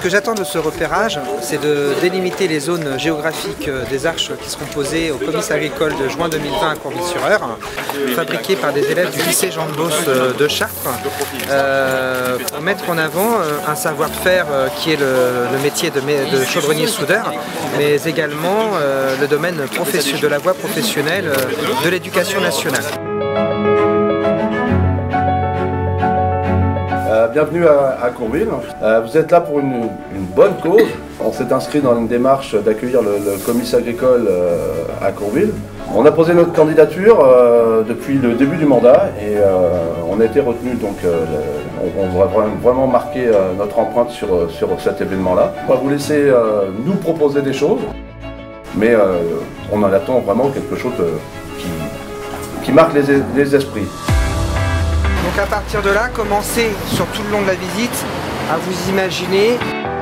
que j'attends de ce repérage, c'est de délimiter les zones géographiques des arches qui seront posées au comice agricole de juin 2020 à Courville-sur-Eure, fabriquées par des élèves du lycée Jean de Beauce de Chartres, pour mettre en avant un savoir-faire qui est le métier de chaudronnier-soudeur, mais également le domaine de la voie professionnelle de l'éducation nationale. Bienvenue à Courville. Vous êtes là pour une bonne cause. On s'est inscrit dans une démarche d'accueillir le comice agricole à Courville. On a posé notre candidature depuis le début du mandat et on a été retenu. Donc on va vraiment marquer notre empreinte sur cet événement-là. On va vous laisser nous proposer des choses, mais on en attend vraiment quelque chose qui marque les esprits. Donc à partir de là, commencez sur tout le long de la visite à vous imaginer.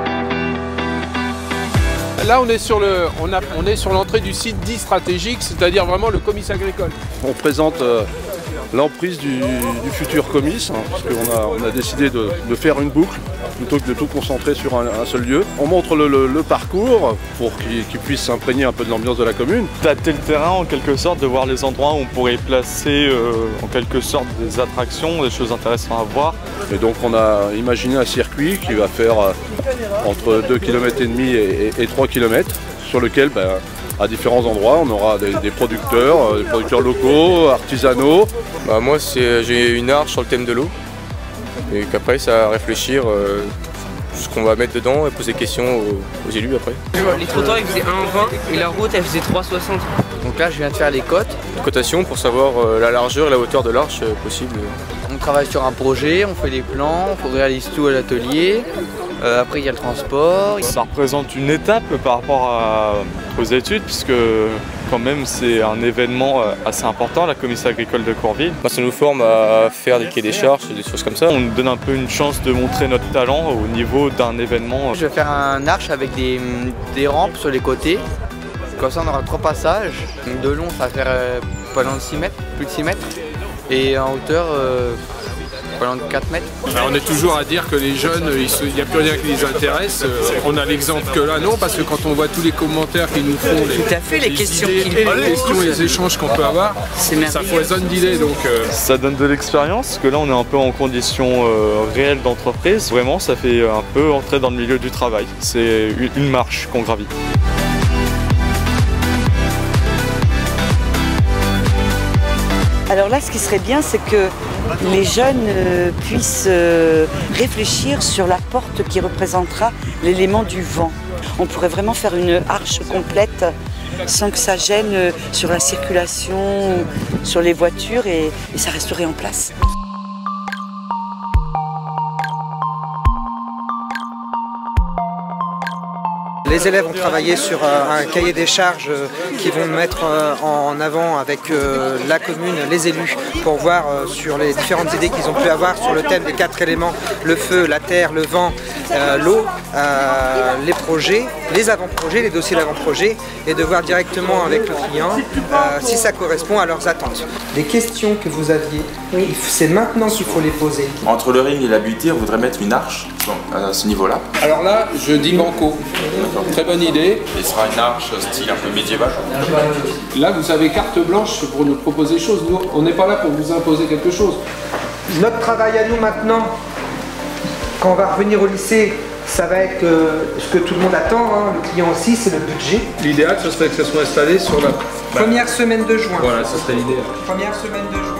Là on est sur l'entrée du site dit stratégique, c'est-à-dire vraiment le comice agricole. On présente l'emprise du futur comice, parce qu'on a décidé de faire une boucle plutôt que de tout concentrer sur un seul lieu. On montre le parcours pour qu'il puisse s'imprégner un peu de l'ambiance de la commune. Tâter le terrain en quelque sorte, de voir les endroits où on pourrait placer en quelque sorte des attractions, des choses intéressantes à voir. Et donc on a imaginé un circuit qui va faire entre 2,5 km et 3 km, sur lequel à différents endroits, on aura des producteurs locaux, artisanaux. Moi, j'ai une arche sur le thème de l'eau, et qu'après, ça va réfléchir ce qu'on va mettre dedans et poser des questions aux élus après. Les trottoirs, ils faisaient 1,20 et la route, elle faisait 3,60. Donc là, je viens de faire les cotes. Cotation pour savoir la largeur et la hauteur de l'arche possible. On travaille sur un projet, on fait des plans, on réalise tout à l'atelier. Après, il y a le transport. Ça représente une étape par rapport aux études, puisque quand même c'est un événement assez important, la comice agricole de Courville. Ça nous forme à faire des cahiers des charges, des choses comme ça. On nous donne un peu une chance de montrer notre talent au niveau d'un événement. Je vais faire un arche avec des rampes sur les côtés. Comme ça, on aura 3 passages. De long, ça va faire pas loin de 6 mètres, plus de 6 mètres. Et en hauteur, pas loin de 4 mètres. Alors on est toujours à dire que les jeunes, il n'y a plus rien qui les intéresse. On a l'exemple que là, non, parce que quand on voit tous les commentaires qu'ils nous font, les questions et les échanges qu'on peut avoir, ça foisonne d'idées. Ça donne de l'expérience, parce que là on est un peu en condition réelle d'entreprise. Vraiment, ça fait un peu entrer dans le milieu du travail. C'est une marche qu'on gravit. Alors là, ce qui serait bien, c'est que les jeunes puissent réfléchir sur la porte qui représentera l'élément du vent. On pourrait vraiment faire une arche complète sans que ça gêne sur la circulation, sur les voitures et ça resterait en place. Les élèves ont travaillé sur un cahier des charges qui vont mettre en avant avec la commune, les élus, pour voir sur les différentes idées qu'ils ont pu avoir sur le thème des 4 éléments, le feu, la terre, le vent, l'eau, les projets, les avant-projets, les dossiers d'avant-projet, et de voir directement avec le client si ça correspond à leurs attentes. Les questions que vous aviez, c'est maintenant qu'il faut les poser. Entre le ring et la butée, on voudrait mettre une arche à ce niveau-là. Alors là, je dis banco. Très bonne idée. Et ce sera une arche style un peu médiéval. Là, vous avez carte blanche pour nous proposer des choses. Nous, on n'est pas là pour vous imposer quelque chose. Notre travail à nous maintenant, quand on va revenir au lycée, ça va être ce que tout le monde attend, le client aussi, c'est le budget. L'idéal, ce serait que ça soit installé sur la première semaine de juin. Voilà, ce serait l'idéal. Première semaine de juin.